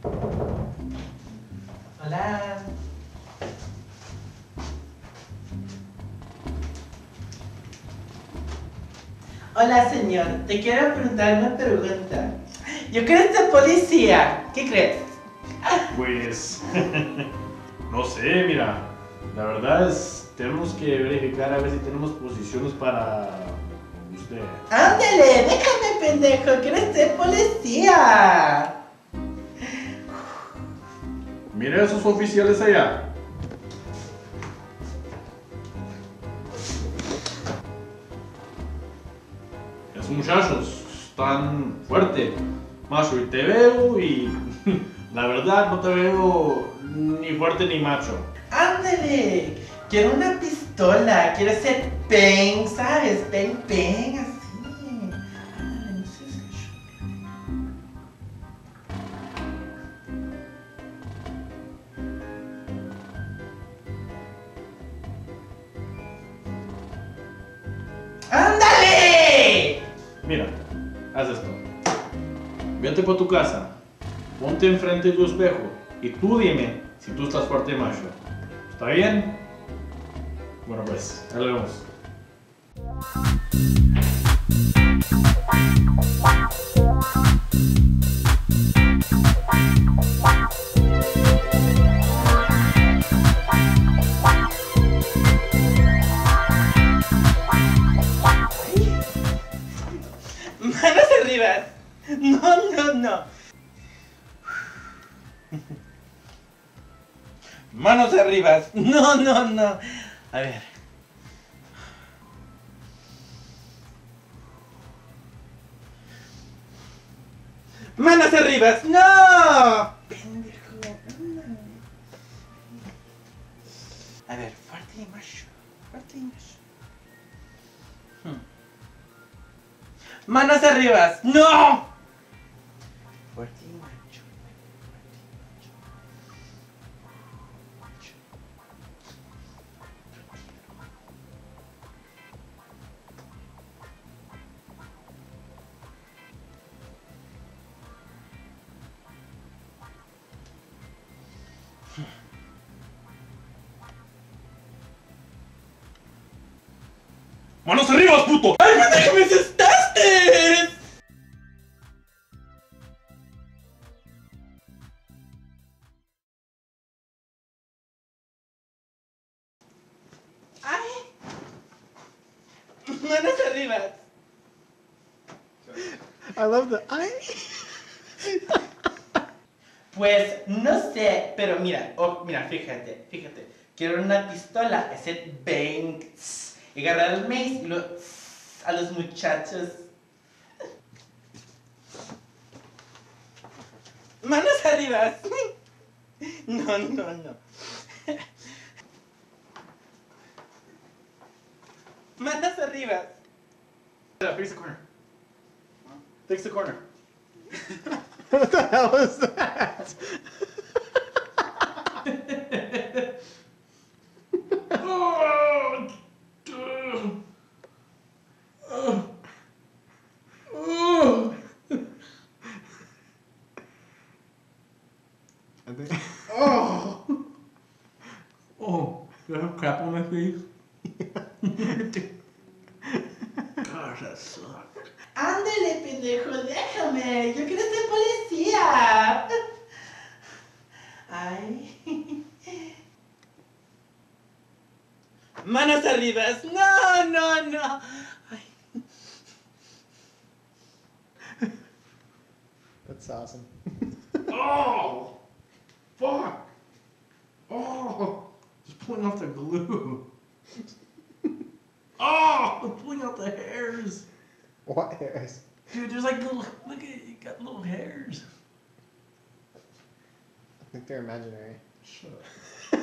Hola. Hola, señor. Te quiero preguntar una pregunta. Yo quiero ser policía. ¿Qué crees? Pues, no sé, mira, la verdad es, tenemos que verificar a ver si tenemos posiciones para usted. Ándale, déjame, pendejo. Quiero ser policía. Mire a esos oficiales allá. Esos muchachos están fuertes, macho, y te veo y la verdad no te veo ni fuerte ni macho. Ándale. Quiero una pistola. Quiero ser pen, ¿sabes? Pen, pen, así. Ándale, no sé si... ¡Ándale! Mira, haz esto. Vete para tu casa, ponte enfrente de tu espejo y tú dime si tú estás fuerte macho. ¿Está bien? Bueno pues, ahí lo vemos. Manos arriba. No, no, no. Manos arriba. No, no, no. A ver. Manos arriba. No. Pendejo. A ver, fuerte y macho. Fuerte y macho. Manos arriba. No. Fuerte y macho. ¡Manos arriba, puto! ¡Ay, pendejo, me asustaste! ¡Ay! Manos arriba. I love the Pues no sé, pero mira, mira, fíjate. Quiero una pistola, hacer bangs y agarrar el maíz y a los muchachos. Manos arriba. No, no, no. Manos arriba. Fix the corner. Fix the corner. What the hell is that? I think Oh, do I have crap on my face? Gosh, that sucks. Ándale, pendejo, déjame. Yo quiero ser policía. Ay. Manos arriba. No, no, no. Ay. that's awesome. Oh, fuck. Oh, just pulling off the glue. Oh, pulling out the hairs. What hairs? Dude, there's like little, look at it, you got little hairs. I think they're imaginary. Shut up.